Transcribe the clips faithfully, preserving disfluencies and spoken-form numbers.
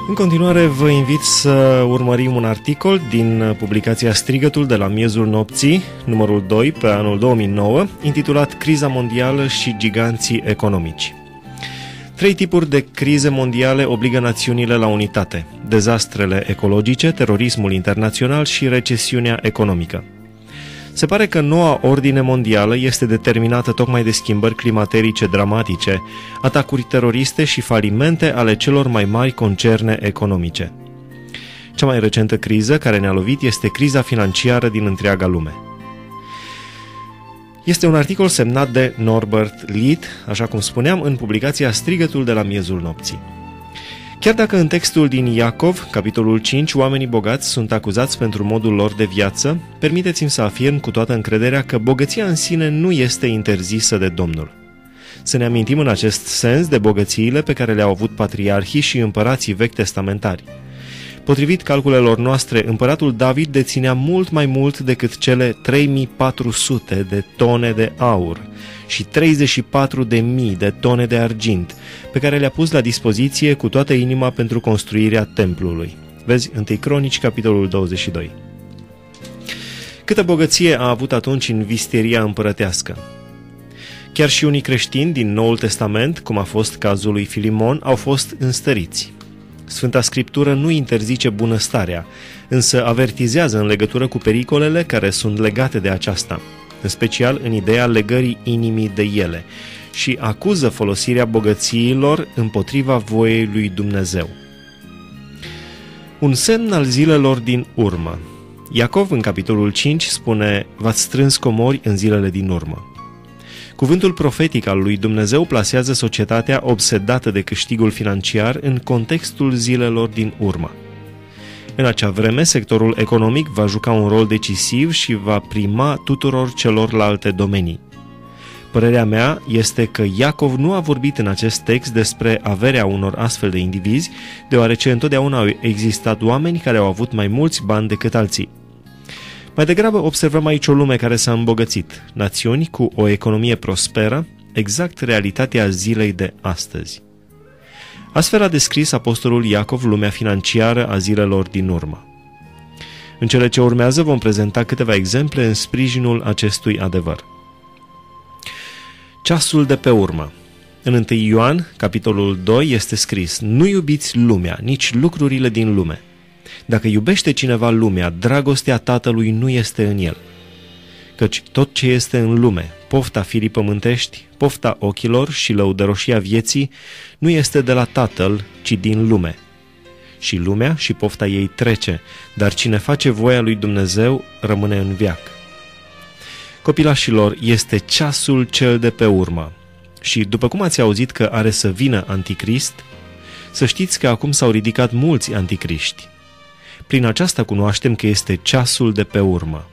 În continuare vă invit să urmărim un articol din publicația Strigătul de la miezul nopții, numărul doi, pe anul două mii nouă, intitulat Criza mondială și giganții economici. Trei tipuri de crize mondiale obligă națiunile la unitate: dezastrele ecologice, terorismul internațional și recesiunea economică. Se pare că noua ordine mondială este determinată tocmai de schimbări climaterice dramatice, atacuri teroriste și falimente ale celor mai mari concerne economice. Cea mai recentă criză care ne-a lovit este criza financiară din întreaga lume. Este un articol semnat de Norbert Lied, așa cum spuneam, în publicația Strigătul de la miezul nopții. Chiar dacă în textul din Iacov, capitolul cinci, oamenii bogați sunt acuzați pentru modul lor de viață, permiteți-mi să afirm cu toată încrederea că bogăția în sine nu este interzisă de Domnul. Să ne amintim în acest sens de bogățiile pe care le-au avut patriarhii și împărații vechi testamentari. Potrivit calculelor noastre, împăratul David deținea mult mai mult decât cele trei mii patru sute de tone de aur și treizeci și patru de mii de tone de argint, pe care le-a pus la dispoziție cu toată inima pentru construirea templului. Vezi întâi Cronici, capitolul douăzeci și doi. Câtă bogăție a avut atunci în visteria împărătească? Chiar și unii creștini din Noul Testament, cum a fost cazul lui Filimon, au fost înstăriți. Sfânta Scriptură nu interzice bunăstarea, însă avertizează în legătură cu pericolele care sunt legate de aceasta, în special în ideea legării inimii de ele, și acuză folosirea bogățiilor împotriva voiei lui Dumnezeu. Un semn al zilelor din urmă. Iacov, în capitolul cinci, spune: v-ați strâns comori în zilele din urmă. Cuvântul profetic al lui Dumnezeu plasează societatea obsedată de câștigul financiar în contextul zilelor din urmă. În acea vreme, sectorul economic va juca un rol decisiv și va prima tuturor celorlalte domenii. Părerea mea este că Iacov nu a vorbit în acest text despre averea unor astfel de indivizi, deoarece întotdeauna au existat oameni care au avut mai mulți bani decât alții. Mai degrabă observăm aici o lume care s-a îmbogățit, națiuni cu o economie prosperă, exact realitatea zilei de astăzi. Astfel a descris apostolul Iacov lumea financiară a zilelor din urmă. În cele ce urmează vom prezenta câteva exemple în sprijinul acestui adevăr. Ceasul de pe urmă. În întâi Ioan, capitolul doi, este scris: nu iubiți lumea, nici lucrurile din lume. Dacă iubește cineva lumea, dragostea Tatălui nu este în el. Căci tot ce este în lume, pofta firii pământești, pofta ochilor și lăudăroșia vieții, nu este de la Tatăl, ci din lume. Și lumea și pofta ei trece, dar cine face voia lui Dumnezeu rămâne în veac. Copilașilor, este ceasul cel de pe urmă. Și după cum ați auzit că are să vină anticrist, să știți că acum s-au ridicat mulți anticriști. Prin aceasta cunoaștem că este ceasul de pe urmă.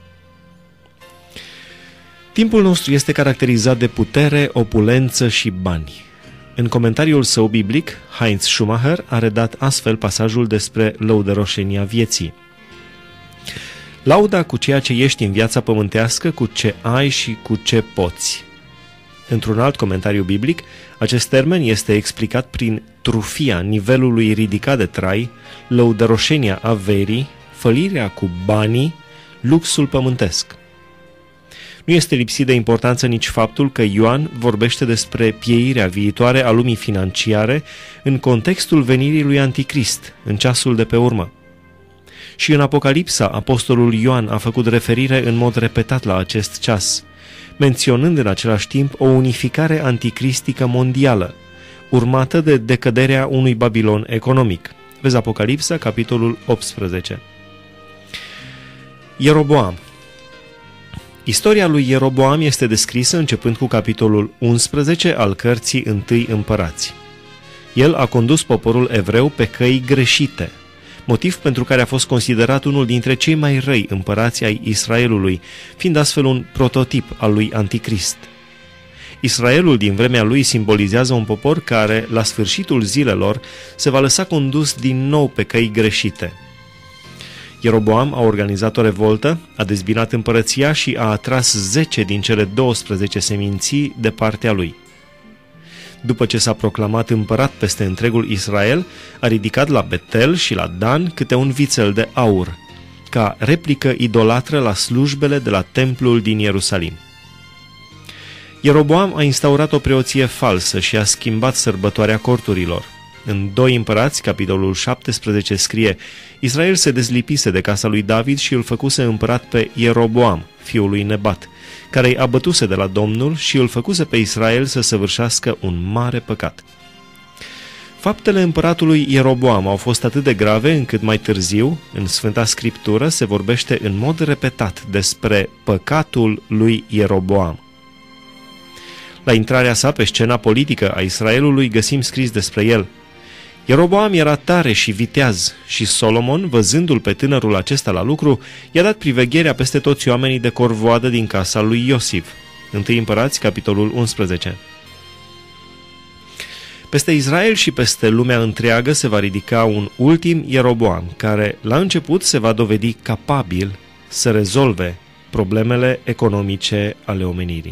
Timpul nostru este caracterizat de putere, opulență și bani. În comentariul său biblic, Heinz Schumacher a redat astfel pasajul despre lăudăroșenia vieții. Lauda cu ceea ce ești în viața pământească, cu ce ai și cu ce poți. Într-un alt comentariu biblic, acest termen este explicat prin trufia nivelului ridicat de trai, lăudăroșenia averii, fălirea cu banii, luxul pământesc. Nu este lipsit de importanță nici faptul că Ioan vorbește despre pieirea viitoare a lumii financiare în contextul venirii lui Anticrist, în ceasul de pe urmă. Și în Apocalipsa, apostolul Ioan a făcut referire în mod repetat la acest ceas, menționând în același timp o unificare anticristică mondială, urmată de decăderea unui Babilon economic. Vezi Apocalipsa, capitolul optsprezece. Ieroboam. Istoria lui Ieroboam este descrisă începând cu capitolul unsprezece al cărții Întâi Împărați. El a condus poporul evreu pe căi greșite, motiv pentru care a fost considerat unul dintre cei mai răi împărați ai Israelului, fiind astfel un prototip al lui Anticrist. Israelul din vremea lui simbolizează un popor care, la sfârșitul zilelor, se va lăsa condus din nou pe căi greșite. Ieroboam a organizat o revoltă, a dezbinat împărăția și a atras zece din cele douăsprezece seminții de partea lui. după ce s-a proclamat împărat peste întregul Israel, a ridicat la Betel și la Dan câte un vițel de aur, ca replică idolatră la slujbele de la templul din Ierusalim. Ieroboam a instaurat o preoție falsă și a schimbat sărbătoarea corturilor. În doi Împărați, capitolul șaptesprezece, scrie: Israel se dezlipise de casa lui David și îl făcuse împărat pe Ieroboam, fiul lui Nebat, care îi abătuse de la Domnul și îl făcuse pe Israel să săvârșească un mare păcat. Faptele împăratului Ieroboam au fost atât de grave încât mai târziu, în Sfânta Scriptură, se vorbește în mod repetat despre păcatul lui Ieroboam. La intrarea sa pe scena politică a Israelului găsim scris despre el: Ieroboam era tare și viteaz și Solomon, văzându-l pe tânărul acesta la lucru, i-a dat privegherea peste toți oamenii de corvoadă din casa lui Iosif. întâi Împărați, capitolul unsprezece. Peste Israel și peste lumea întreagă se va ridica un ultim Ieroboam, care la început se va dovedi capabil să rezolve problemele economice ale omenirii.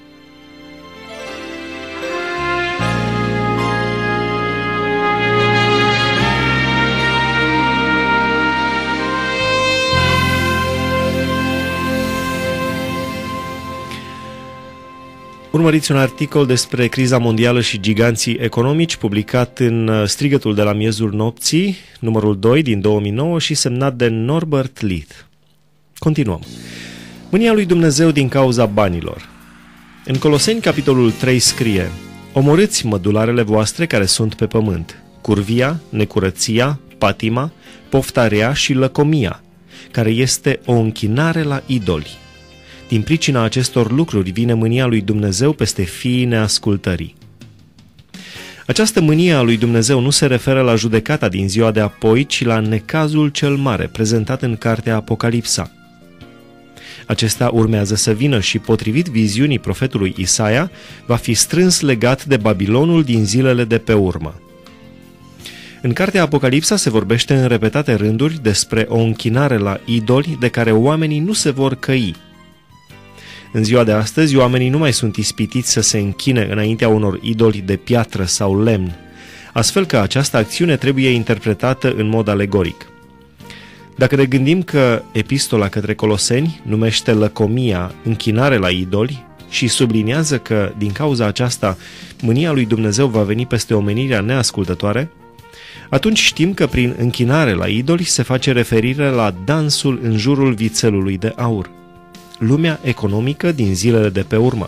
Urmăriți un articol despre criza mondială și giganții economici, publicat în Strigătul de la miezul nopții, numărul doi din două mii nouă și semnat de Norbert Leith. Continuăm. Mânia lui Dumnezeu din cauza banilor. În Coloseni, capitolul trei, scrie: Omorâți mădularele voastre care sunt pe pământ, curvia, necurăția, patima, pofta rea și lăcomia, care este o închinare la idoli. Din pricina acestor lucruri vine mânia lui Dumnezeu peste fiii neascultării. Această mânie a lui Dumnezeu nu se referă la judecata din ziua de apoi, ci la necazul cel mare prezentat în cartea Apocalipsa. Acesta urmează să vină și, potrivit viziunii profetului Isaia, va fi strâns legat de Babilonul din zilele de pe urmă. În cartea Apocalipsa se vorbește în repetate rânduri despre o închinare la idoli de care oamenii nu se vor căi. În ziua de astăzi, oamenii nu mai sunt ispitiți să se închine înaintea unor idoli de piatră sau lemn, astfel că această acțiune trebuie interpretată în mod alegoric. Dacă ne gândim că epistola către Coloseni numește lăcomia închinare la idoli și subliniază că, din cauza aceasta, mânia lui Dumnezeu va veni peste omenirea neascultătoare, atunci știm că prin închinare la idoli se face referire la dansul în jurul vițelului de aur, lumea economică din zilele de pe urmă.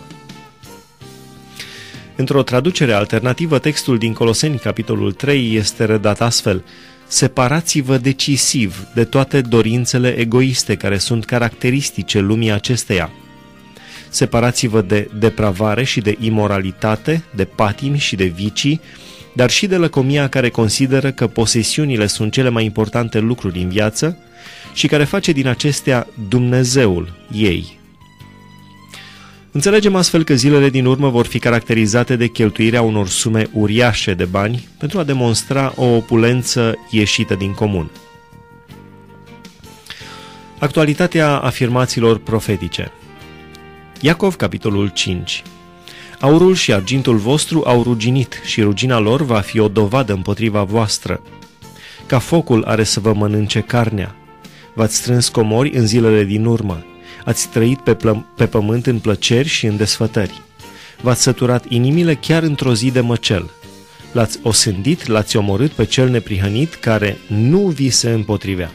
Într-o traducere alternativă, textul din Coloseni, capitolul trei, este redat astfel: Separați-vă decisiv de toate dorințele egoiste care sunt caracteristice lumii acesteia. Separați-vă de depravare și de imoralitate, de patimi și de vicii, dar și de lăcomia care consideră că posesiunile sunt cele mai importante lucruri în viață și care face din acestea Dumnezeul ei. Înțelegem astfel că zilele din urmă vor fi caracterizate de cheltuirea unor sume uriașe de bani pentru a demonstra o opulență ieșită din comun. Actualitatea afirmațiilor profetice. Iacov, capitolul cinci. Aurul și argintul vostru au ruginit și rugina lor va fi o dovadă împotriva voastră. Ca focul are să vă mănânce carnea. V-ați strâns comori în zilele din urmă. Ați trăit pe, plă- pe pământ în plăceri și în desfătări. V-ați săturat inimile chiar într-o zi de măcel. L-ați osândit, l-ați omorât pe cel neprihănit care nu vi se împotrivea.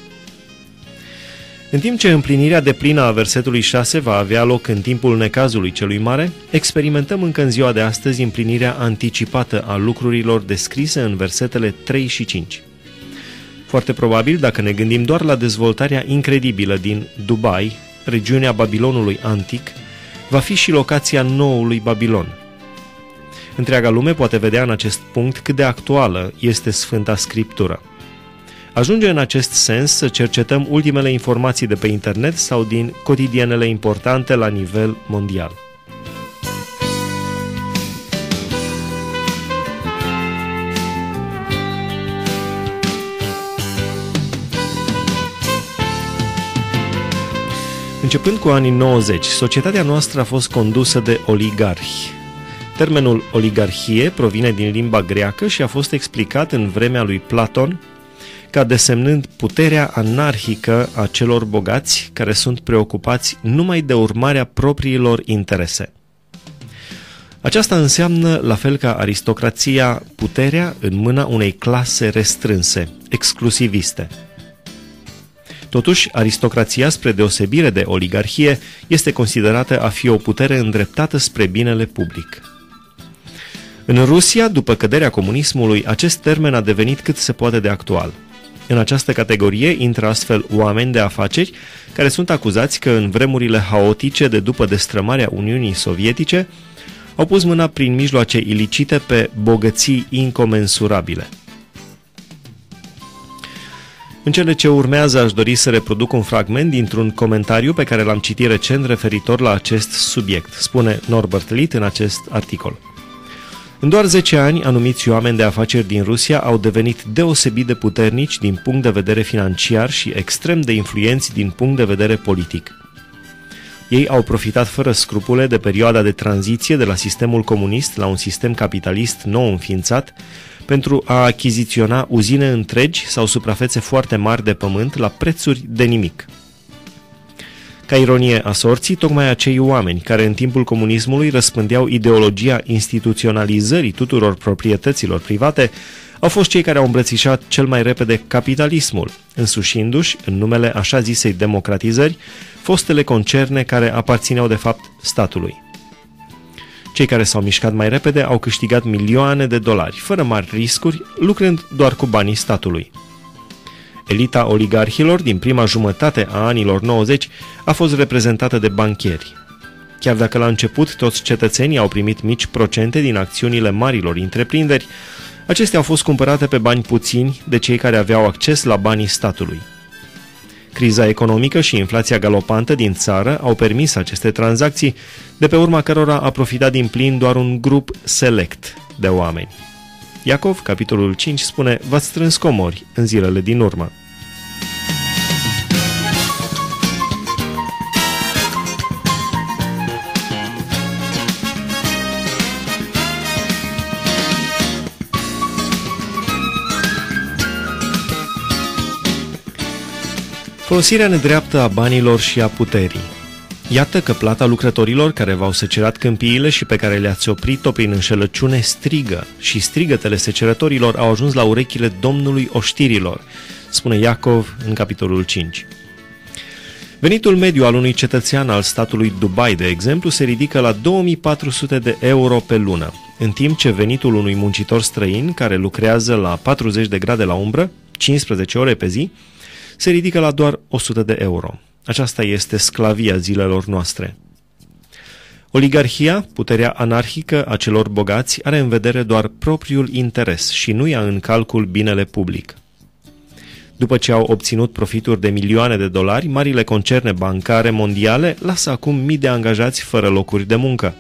În timp ce împlinirea deplină a versetului șase va avea loc în timpul necazului celui mare, experimentăm încă în ziua de astăzi împlinirea anticipată a lucrurilor descrise în versetele trei și cinci. Foarte probabil, dacă ne gândim doar la dezvoltarea incredibilă din Dubai, regiunea Babilonului antic, va fi și locația noului Babilon. Întreaga lume poate vedea în acest punct cât de actuală este Sfânta Scriptură. Ajunge în acest sens să cercetăm ultimele informații de pe internet sau din cotidianele importante la nivel mondial. Începând cu anii nouăzeci, societatea noastră a fost condusă de oligarhi. Termenul oligarhie provine din limba greacă și a fost explicat în vremea lui Platon ca desemnând puterea anarhică a celor bogați care sunt preocupați numai de urmarea propriilor interese. Aceasta înseamnă, la fel ca aristocrația, puterea în mâna unei clase restrânse, exclusiviste. Totuși, aristocrația, spre deosebire de oligarhie, este considerată a fi o putere îndreptată spre binele public. În Rusia, după căderea comunismului, acest termen a devenit cât se poate de actual. În această categorie intră astfel oameni de afaceri care sunt acuzați că în vremurile haotice de după destrămarea Uniunii Sovietice au pus mâna prin mijloace ilicite pe bogății incomensurabile. În cele ce urmează aș dori să reproduc un fragment dintr-un comentariu pe care l-am citit recent referitor la acest subiect, spune Norbert Litt în acest articol. În doar zece ani, anumiți oameni de afaceri din Rusia au devenit deosebit de puternici din punct de vedere financiar și extrem de influenți din punct de vedere politic. Ei au profitat fără scrupule de perioada de tranziție de la sistemul comunist la un sistem capitalist nou înființat pentru a achiziționa uzine întregi sau suprafețe foarte mari de pământ la prețuri de nimic. Ca ironie a sorții, tocmai acei oameni care în timpul comunismului răspândeau ideologia instituționalizării tuturor proprietăților private au fost cei care au îmbrățișat cel mai repede capitalismul, însușindu-și, în numele așa zisei democratizări, fostele concerne care aparțineau de fapt statului. Cei care s-au mișcat mai repede au câștigat milioane de dolari, fără mari riscuri, lucrând doar cu banii statului. Elita oligarhilor din prima jumătate a anilor nouăzeci a fost reprezentată de banchieri. Chiar dacă la început toți cetățenii au primit mici procente din acțiunile marilor întreprinderi, acestea au fost cumpărate pe bani puțini de cei care aveau acces la banii statului. Criza economică și inflația galopantă din țară au permis aceste tranzacții, de pe urma cărora a profitat din plin doar un grup select de oameni. Iacov, capitolul cinci, spune: v-ați strâns comori în zilele din urmă. Folosirea nedreaptă a banilor și a puterii. Iată că plata lucrătorilor care v-au secerat câmpiile și pe care le-ați oprit-o prin înșelăciune strigă și strigătele secerătorilor au ajuns la urechile Domnului oștirilor, spune Iacov în capitolul cinci. Venitul mediu al unui cetățean al statului Dubai, de exemplu, se ridică la două mii patru sute de euro pe lună, în timp ce venitul unui muncitor străin care lucrează la patruzeci de grade la umbră, cincisprezece ore pe zi, se ridică la doar o sută de euro. Aceasta este sclavia zilelor noastre. Oligarhia, puterea anarhică a celor bogați, are în vedere doar propriul interes și nu ia în calcul binele public. După ce au obținut profituri de milioane de dolari, marile concerne bancare mondiale lasă acum mii de angajați fără locuri de muncă.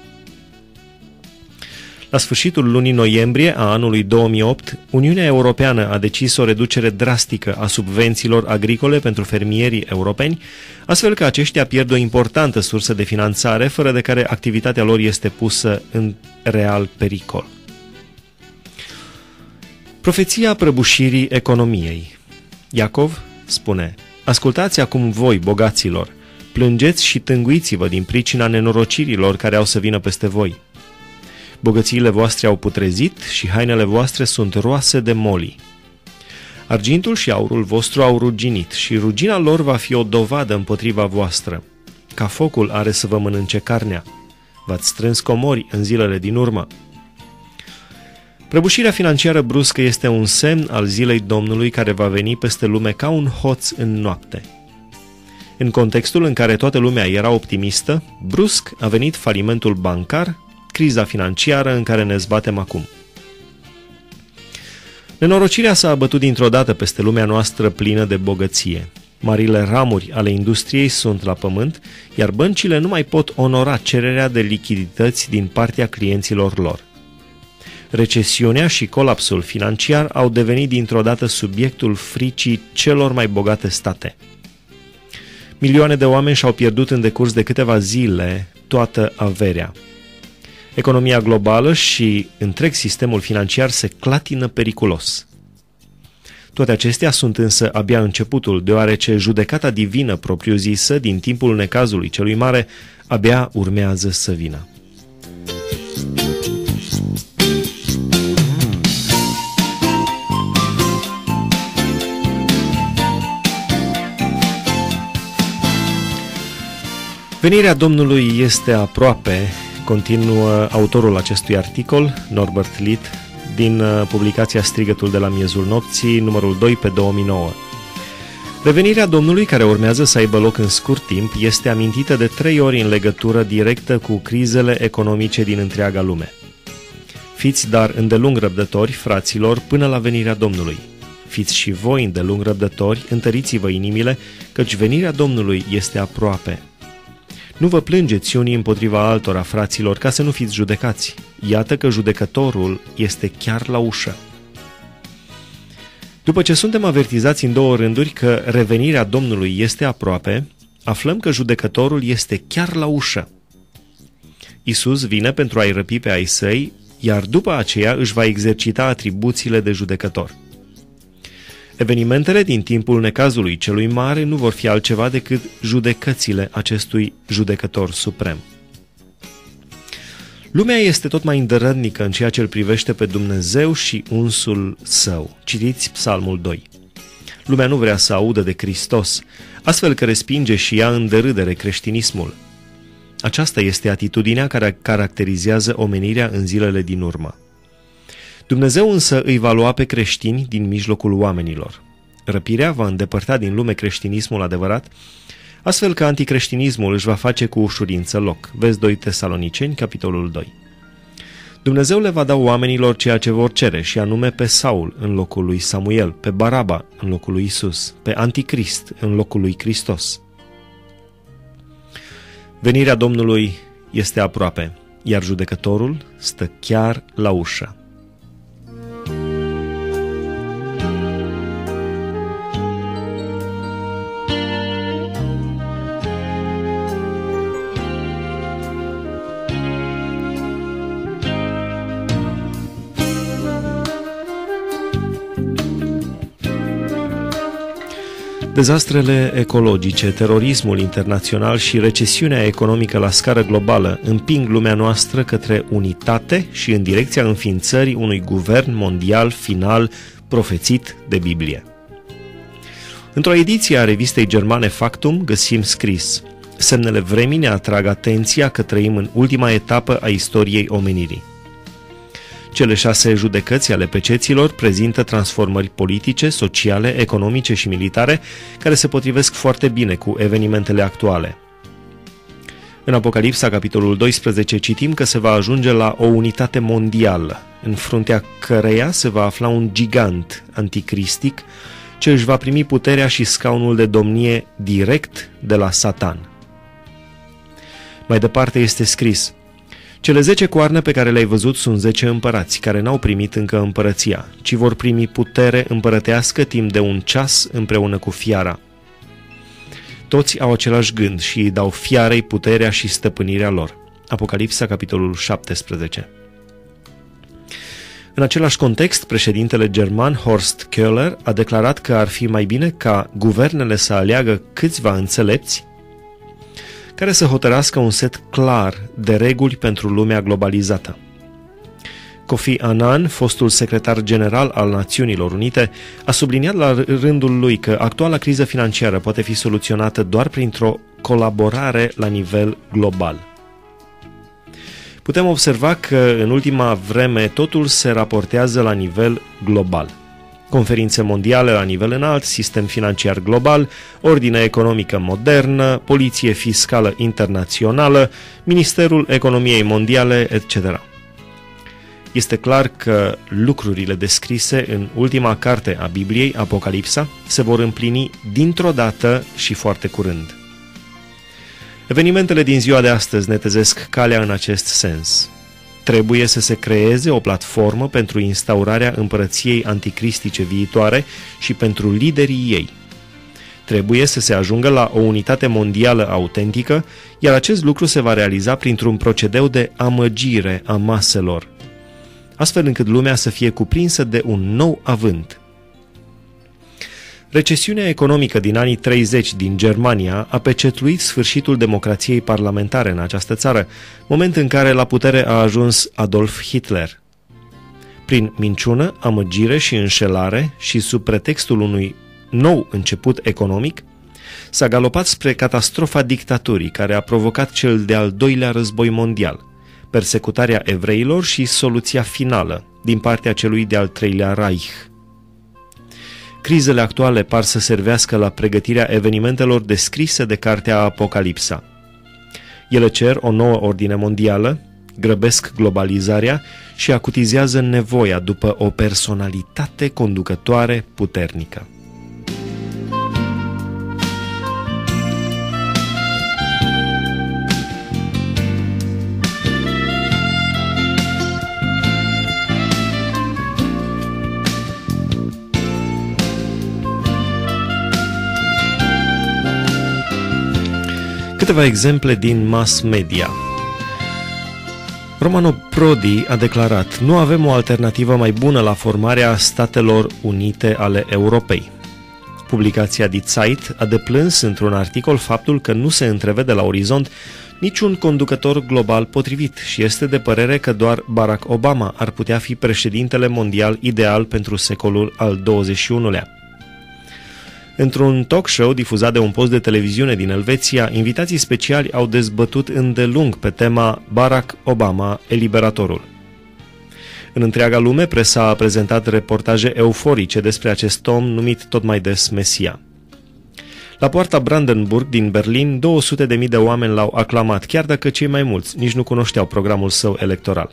La sfârșitul lunii noiembrie a anului două mii opt, Uniunea Europeană a decis o reducere drastică a subvențiilor agricole pentru fermierii europeni, astfel că aceștia pierd o importantă sursă de finanțare, fără de care activitatea lor este pusă în real pericol. Profeția prăbușirii economiei. Iacov spune: ascultați acum voi, bogaților, plângeți și tânguiți-vă din pricina nenorocirilor care au să vină peste voi. Bogățiile voastre au putrezit și hainele voastre sunt roase de moli. Argintul și aurul vostru au ruginit și rugina lor va fi o dovadă împotriva voastră. Ca focul are să vă mănânce carnea. V-ați strâns comori în zilele din urmă. Prăbușirea financiară bruscă este un semn al zilei Domnului care va veni peste lume ca un hoț în noapte. În contextul în care toată lumea era optimistă, brusc a venit falimentul bancar, criza financiară în care ne zbatem acum. Nenorocirea s-a abătut dintr-o dată peste lumea noastră plină de bogăție. Marile ramuri ale industriei sunt la pământ, iar băncile nu mai pot onora cererea de lichidități din partea clienților lor. Recesiunea și colapsul financiar au devenit dintr-o dată subiectul fricii celor mai bogate state. Milioane de oameni și-au pierdut în decurs de câteva zile toată averea. Economia globală și întreg sistemul financiar se clatină periculos. Toate acestea sunt însă abia începutul, deoarece judecata divină propriu-zisă din timpul necazului celui mare abia urmează să vină. Venirea Domnului este aproape, continuă autorul acestui articol, Norbert Litt, din publicația Strigătul de la miezul nopții, numărul doi pe două mii nouă. Revenirea Domnului, care urmează să aibă loc în scurt timp, este amintită de trei ori în legătură directă cu crizele economice din întreaga lume. Fiți dar îndelung răbdători, fraților, până la venirea Domnului. Fiți și voi îndelung răbdători, întăriți-vă inimile, căci venirea Domnului este aproape. Nu vă plângeți unii împotriva altora, fraților, ca să nu fiți judecați. Iată că judecătorul este chiar la ușă. După ce suntem avertizați în două rânduri că revenirea Domnului este aproape, aflăm că judecătorul este chiar la ușă. Iisus vine pentru a-i răpi pe ai săi, iar după aceea își va exercita atribuțiile de judecător. Evenimentele din timpul necazului celui mare nu vor fi altceva decât judecățile acestui judecător suprem. Lumea este tot mai îndărătnică în ceea ce îl privește pe Dumnezeu și unsul său. Citiți Psalmul doi. Lumea nu vrea să audă de Hristos, astfel că respinge și ea în derâdere creștinismul. Aceasta este atitudinea care caracterizează omenirea în zilele din urmă. Dumnezeu însă îi va lua pe creștini din mijlocul oamenilor. Răpirea va îndepărta din lume creștinismul adevărat, astfel că anticreștinismul își va face cu ușurință loc. Vezi doi Tesaloniceni, capitolul doi. Dumnezeu le va da oamenilor ceea ce vor cere, și anume pe Saul în locul lui Samuel, pe Baraba în locul lui Isus, pe Anticrist în locul lui Hristos. Venirea Domnului este aproape, iar judecătorul stă chiar la ușă. Dezastrele ecologice, terorismul internațional și recesiunea economică la scară globală împing lumea noastră către unitate și în direcția înființării unui guvern mondial final profețit de Biblie. Într-o ediție a revistei germane Factum găsim scris: semnele vremii ne atrag atenția că trăim în ultima etapă a istoriei omenirii. Cele șase judecăți ale peceților prezintă transformări politice, sociale, economice și militare care se potrivesc foarte bine cu evenimentele actuale. În Apocalipsa, capitolul doisprezece, citim că se va ajunge la o unitate mondială, în fruntea căreia se va afla un gigant anticristic ce își va primi puterea și scaunul de domnie direct de la Satan. Mai departe este scris: cele zece coarne pe care le-ai văzut sunt zece împărați, care n-au primit încă împărăția, ci vor primi putere împărătească timp de un ceas împreună cu fiara. Toți au același gând și îi dau fiarei puterea și stăpânirea lor. Apocalipsa, capitolul șaptesprezece. În același context, președintele german Horst Köhler a declarat că ar fi mai bine ca guvernele să aleagă câțiva înțelepți care să hotărască un set clar de reguli pentru lumea globalizată. Kofi Annan, fostul secretar general al Națiunilor Unite, a subliniat la rândul lui că actuala criză financiară poate fi soluționată doar printr-o colaborare la nivel global. Putem observa că în ultima vreme totul se raportează la nivel global. Conferințe mondiale la nivel înalt, sistem financiar global, ordine economică modernă, poliție fiscală internațională, Ministerul Economiei Mondiale, et cetera. Este clar că lucrurile descrise în ultima carte a Bibliei, Apocalipsa, se vor împlini dintr-o dată și foarte curând. Evenimentele din ziua de astăzi ne tezesc calea în acest sens. Trebuie să se creeze o platformă pentru instaurarea împărăției anticristice viitoare și pentru liderii ei. Trebuie să se ajungă la o unitate mondială autentică, iar acest lucru se va realiza printr-un procedeu de amăgire a maselor, astfel încât lumea să fie cuprinsă de un nou avânt. Recesiunea economică din anii treizeci din Germania a pecetluit sfârșitul democrației parlamentare în această țară, moment în care la putere a ajuns Adolf Hitler. Prin minciună, amăgire și înșelare și sub pretextul unui nou început economic, s-a galopat spre catastrofa dictaturii care a provocat cel de-al doilea război mondial, persecutarea evreilor și soluția finală din partea celui de-al treilea Reich. Crizele actuale par să servească la pregătirea evenimentelor descrise de cartea Apocalipsa. Ele cer o nouă ordine mondială, grăbesc globalizarea și acutizează nevoia după o personalitate conducătoare puternică. Câteva exemple din mass media. Romano Prodi a declarat: nu avem o alternativă mai bună la formarea Statelor Unite ale Europei. Publicația Die Zeit a deplâns într-un articol faptul că nu se întrevede la orizont niciun conducător global potrivit și este de părere că doar Barack Obama ar putea fi președintele mondial ideal pentru secolul al douăzeci și unulea. Într-un talk show difuzat de un post de televiziune din Elveția, invitații speciali au dezbătut îndelung pe tema Barack Obama, eliberatorul. În întreaga lume, presa a prezentat reportaje euforice despre acest om numit tot mai des Mesia. La poarta Brandenburg din Berlin, două sute de mii de oameni l-au aclamat, chiar dacă cei mai mulți nici nu cunoșteau programul său electoral.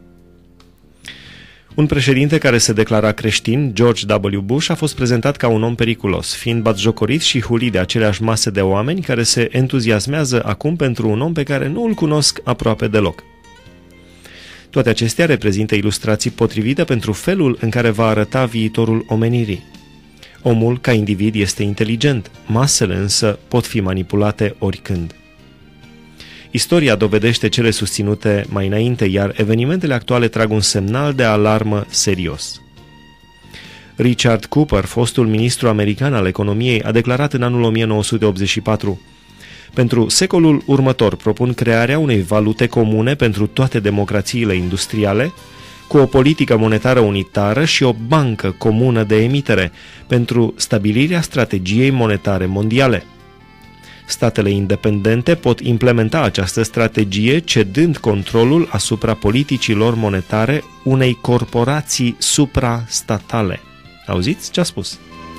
Un președinte care se declara creștin, George W. Bush, a fost prezentat ca un om periculos, fiind batjocorit și hulit de aceleași mase de oameni care se entuziasmează acum pentru un om pe care nu îl cunosc aproape deloc. Toate acestea reprezintă ilustrații potrivite pentru felul în care va arăta viitorul omenirii. Omul, ca individ, este inteligent, masele însă pot fi manipulate oricând. Istoria dovedește cele susținute mai înainte, iar evenimentele actuale trag un semnal de alarmă serios. Richard Cooper, fostul ministru american al economiei, a declarat în anul o mie nouă sute optzeci și patru: pentru secolul următor propun crearea unei valute comune pentru toate democrațiile industriale, cu o politică monetară unitară și o bancă comună de emitere pentru stabilirea strategiei monetare mondiale. Statele independente pot implementa această strategie cedând controlul asupra politicilor monetare unei corporații suprastatale. Auziți ce a spus?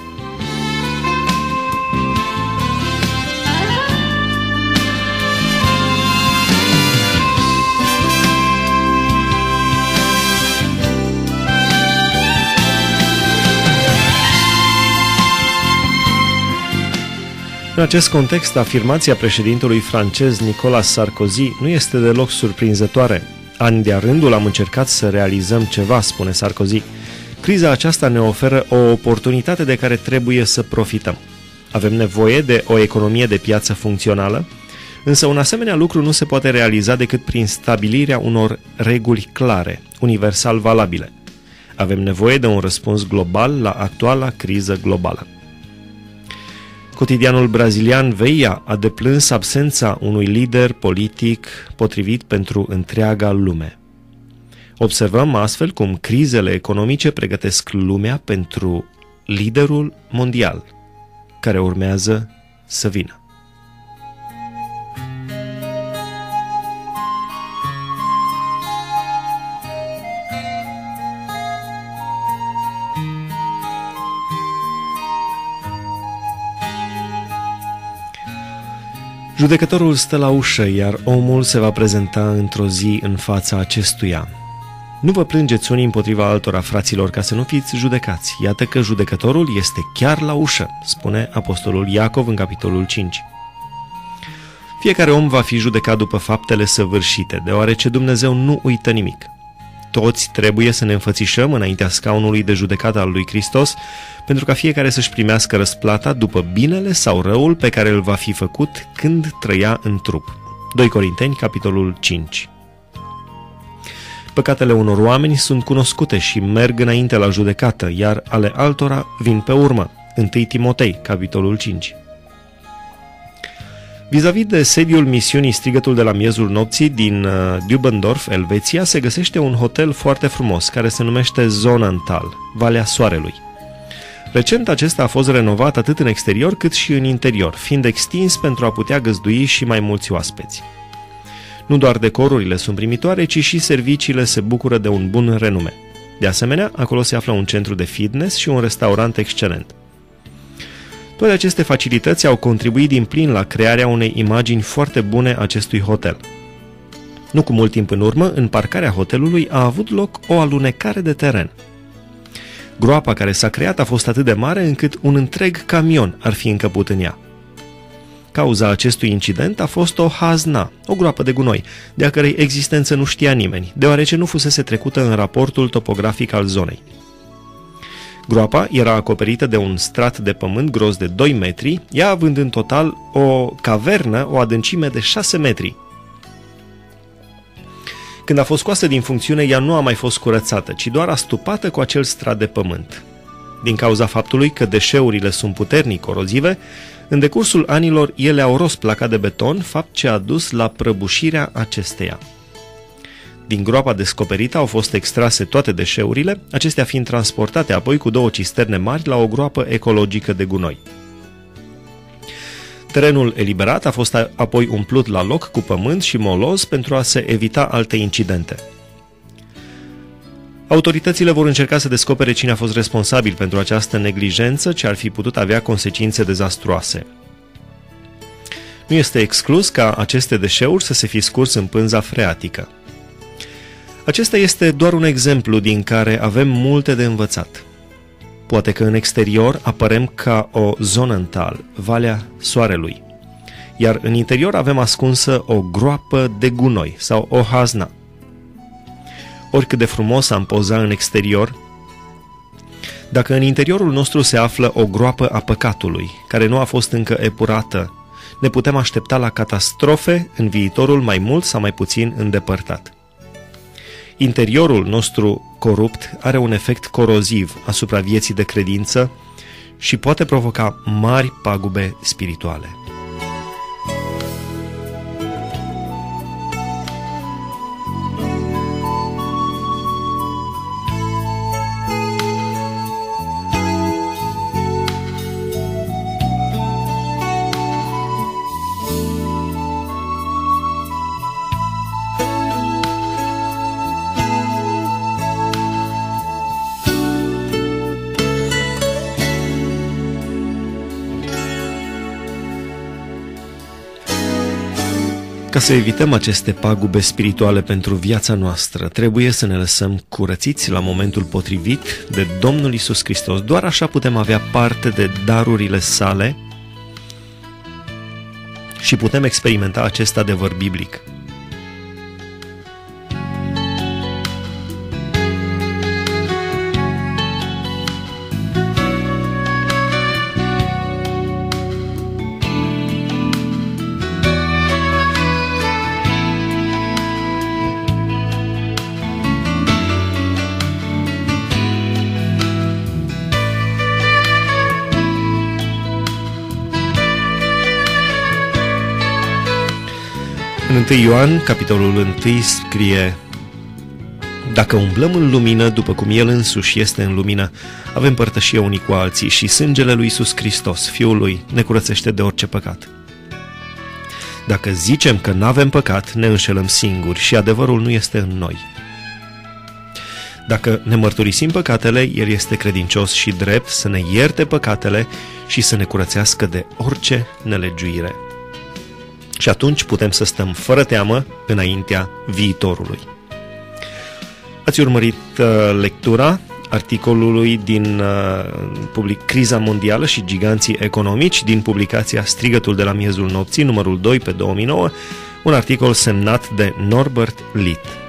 În acest context, afirmația președintelui francez Nicolas Sarkozy nu este deloc surprinzătoare. Ani de-a rândul am încercat să realizăm ceva, spune Sarkozy. Criza aceasta ne oferă o oportunitate de care trebuie să profităm. Avem nevoie de o economie de piață funcțională, însă un asemenea lucru nu se poate realiza decât prin stabilirea unor reguli clare, universal valabile. Avem nevoie de un răspuns global la actuala criză globală. Cotidianul brazilian Veia a deplâns absența unui lider politic potrivit pentru întreaga lume. Observăm astfel cum crizele economice pregătesc lumea pentru liderul mondial, care urmează să vină. Judecătorul stă la ușă, iar omul se va prezenta într-o zi în fața acestuia. Nu vă plângeți unii împotriva altora, fraților, ca să nu fiți judecați. Iată că judecătorul este chiar la ușă, spune apostolul Iacov în capitolul cinci. Fiecare om va fi judecat după faptele săvârșite, deoarece Dumnezeu nu uită nimic. toți trebuie să ne înfățișăm înaintea scaunului de judecată al lui Hristos, pentru ca fiecare să-și primească răsplata după binele sau răul pe care îl va fi făcut când trăia în trup. doi Corinteni, capitolul cinci. Păcatele unor oameni sunt cunoscute și merg înainte la judecată, iar ale altora vin pe urmă. unu Timotei, capitolul cinci. Vis-a-vis de sediul misiunii Strigătul de la miezul nopții din uh, Dübendorf, Elveția, se găsește un hotel foarte frumos care se numește Sonnental, Valea Soarelui. Recent acesta a fost renovat atât în exterior cât și în interior, fiind extins pentru a putea găzdui și mai mulți oaspeți. Nu doar decorurile sunt primitoare, ci și serviciile se bucură de un bun renume. De asemenea, acolo se află un centru de fitness și un restaurant excelent. Toate aceste facilități au contribuit din plin la crearea unei imagini foarte bune acestui hotel. Nu cu mult timp în urmă, în parcarea hotelului a avut loc o alunecare de teren. Groapa care s-a creat a fost atât de mare încât un întreg camion ar fi încăput în ea. Cauza acestui incident a fost o hazna, o groapă de gunoi, de a cărei existență nu știa nimeni, deoarece nu fusese trecută în raportul topografic al zonei. Groapa era acoperită de un strat de pământ gros de doi metri, ea având în total o cavernă, o adâncime de șase metri. Când a fost scoasă din funcțiune, ea nu a mai fost curățată, ci doar astupată cu acel strat de pământ. Din cauza faptului că deșeurile sunt puternic corozive, în decursul anilor ele au ros placa de beton, fapt ce a dus la prăbușirea acesteia. Din groapa descoperită au fost extrase toate deșeurile, acestea fiind transportate apoi cu două cisterne mari la o groapă ecologică de gunoi. Terenul eliberat a fost apoi umplut la loc cu pământ și moloz pentru a se evita alte incidente. Autoritățile vor încerca să descopere cine a fost responsabil pentru această neglijență ce ar fi putut avea consecințe dezastruoase. Nu este exclus ca aceste deșeuri să se fi scurs în pânza freatică. Acesta este doar un exemplu din care avem multe de învățat. Poate că în exterior apărem ca o Sonnental, Valea Soarelui, iar în interior avem ascunsă o groapă de gunoi sau o hazna. Oricât de frumos am poza în exterior, dacă în interiorul nostru se află o groapă a păcatului, care nu a fost încă epurată, ne putem aștepta la catastrofe în viitorul mai mult sau mai puțin îndepărtat. Interiorul nostru corupt are un efect coroziv asupra vieții de credință și poate provoca mari pagube spirituale. Ca să evităm aceste pagube spirituale pentru viața noastră, trebuie să ne lăsăm curățiți la momentul potrivit de Domnul Iisus Hristos. Doar așa putem avea parte de darurile sale și putem experimenta acest adevăr biblic. În întâi Ioan, capitolul unu, scrie: Dacă umblăm în lumină, după cum El însuși este în lumină, avem părtășie unii cu alții și sângele lui Iisus Hristos, Fiul Lui, ne curățește de orice păcat. Dacă zicem că n-avem păcat, ne înșelăm singuri și adevărul nu este în noi. Dacă ne mărturisim păcatele, El este credincios și drept să ne ierte păcatele și să ne curățească de orice nelegiuire. Și atunci putem să stăm fără teamă înaintea viitorului. Ați urmărit uh, lectura articolului din uh, public, Criza mondială și giganții economici din publicația Strigătul de la miezul nopții, numărul doi pe două mii nouă, un articol semnat de Norbert Litt.